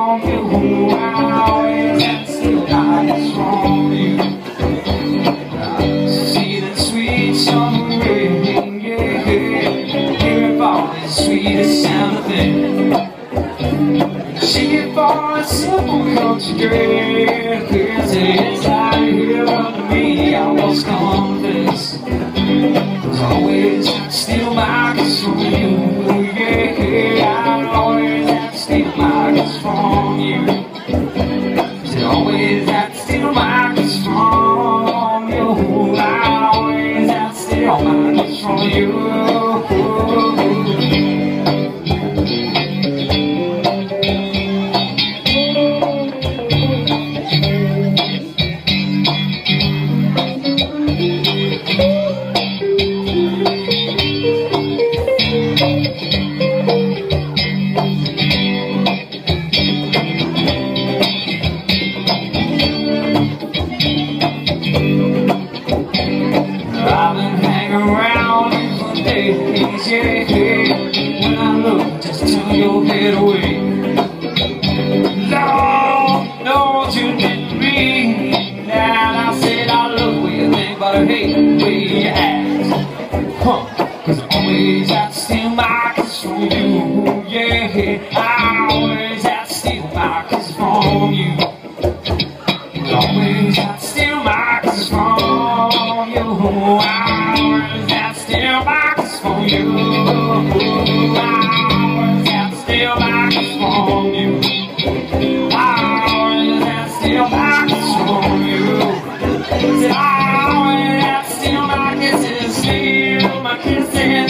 from you. I always have to steal my kiss from you. See the sweet summer rain, yeah, hear it falling, sweetest sound of thing. See it falling, simple country girl. Here's it's out here under me, I was confess. Cause I always have to steal my kiss from you, yeah, I always have to steal my kiss from you. I always have to steal my kiss from you. I always have to steal my kiss from you. I've been hanging around for days, yeah. When I look just turn your head away. Lord knows you didn't mean that. I said I love the way you think, but I hate the way you act. Cause I always have to steal my kiss from you, yeah. I always have to steal my kiss from you. I always have to steal my kiss from you. I always have to steal my kiss from you. I always have to steal my kiss from you. I always have to steal my kiss from you. I always have to steal my kisses, steal my kisses.